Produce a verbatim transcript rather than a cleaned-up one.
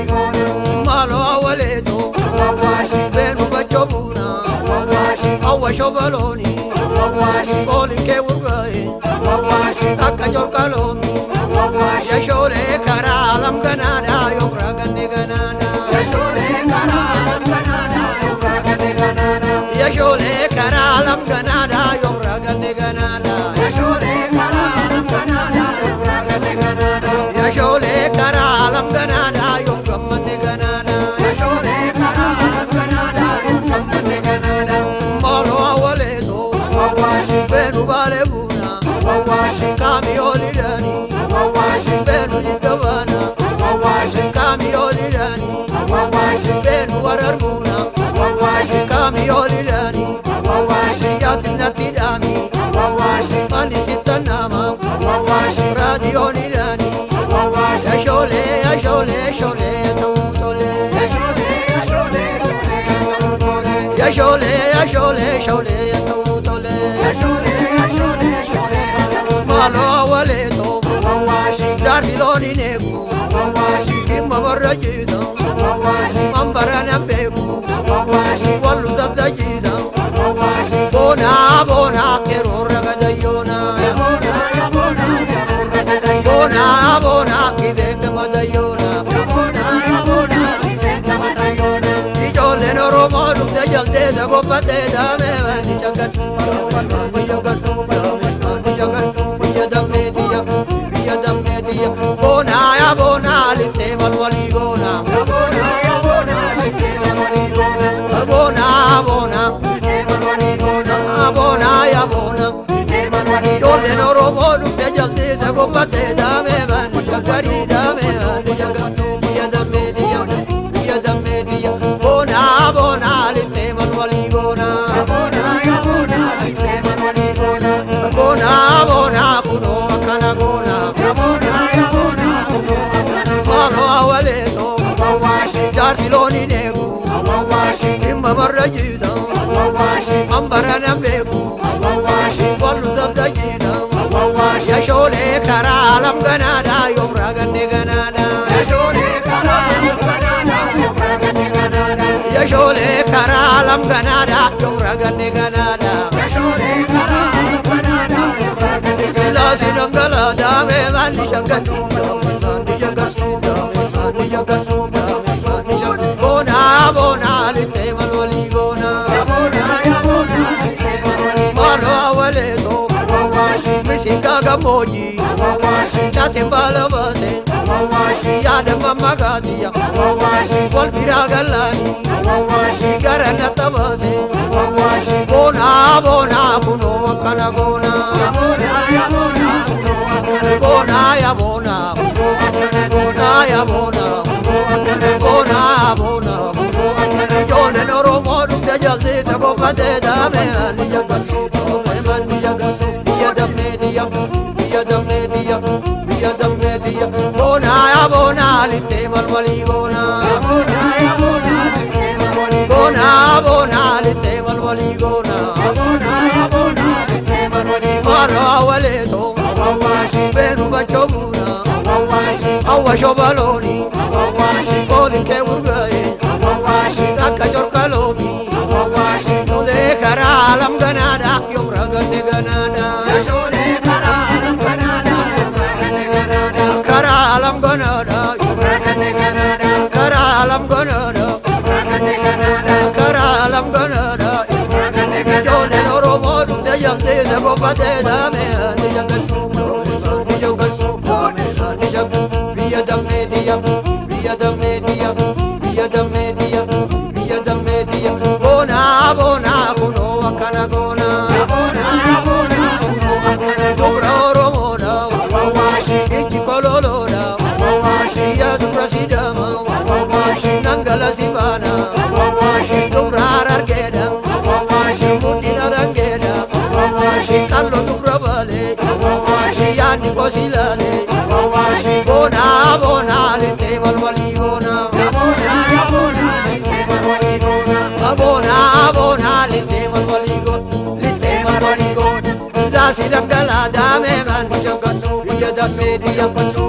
malo awaleto benu bajobuna awasho baloni bolin ke urgae akajor kalomi yashole karalam ganada yomra gande ganada yashole karalam ganada yomra gande ganada yashole karalam ganada yomra gande ganada yashole karalam ganada yomra gande ganada yashole karalam ganada yomra gande ganada yashole karalam ganada yomra gande ganada malo awaleto benu balebuna kami olidani benu ligavana kami olidani benu wararbuna kami olidani yatina tidami mani sitanama radio olidani yashole yashole shole tawtole yashole yashole yashole shole tawtole yashole yashole shole malo awaleto darsiloni negu kimma barajida ambarana beku wallu dabdajida bona bona kero ragadayona bona bona kidenga madayona bona bona kidenga madayona ijole no romaru de jalde da gopate da me vani jagat jagat jagat yadamediya yadamediya bona ya bona lite malwali gona bona ya bona lite malwali gona bona bona lite malwali gona bona ya bona lite malwali ijole no romaru de jalde da gopate da me vani jagari da me vani jagat yadamediya yadamediya bona bona lite malwali gona bona ya bona lite malwali gona bona bona kuno kana gona bona ya bona kuno malo awaleto darsiloni negu imma barajida ambarana beku wallu dabdajida yashole karalam ganada yomra gande ganada yashole karalam ganada yomra gande ganada yashole karalam ganada yomra gande ganada yashole karalam ganada yomra gande ganada sinam galada me mani jagatu mani jagatu mani jagatu mani jagatu bona bona lite malwali gona bona ya bona lite malwali malo awaleto misinga gamoji chatimbala bate yada mamagadia wal biragalani garana tabase bona bona kuno kana gona bona ya bona bona ya bona bona ya bona bona bona jone no romo de jalde te go pate da me ani jagatu me mani jagatu yadamediya yadamediya yadamediya bona ya bona lite malwali gona bona ya bona lite malwali bona bona lite malwali gona bona ya bona lite malwali malo awaleto benu bajobuna awasho baloni bolin ke urgae akajor kalomi le karalam ganada yomra gande ganada yashole karalam ganada yomra gande ganada karalam ganada yomra gande ganada karalam ganada yomra gande ganada karalam ganada yomra gande ganada jole no romo de jalde de gopate da me ani jagatu ani jagatu ani jagatu yadamediya yadamediya yadamediya yadamediya bona bona kuno kana gona bona bona kuno kana dobra romona ichi kololoda ya du presidama nangala sivana dobra argeda mundina dangeda kallo dobra vale ya ni kosilale bona bona lite malwali gona bona ya bona lite malwali gona bona bona lite malwali gona lite malwali gona da sidam gala da me man jagatu ya da me dia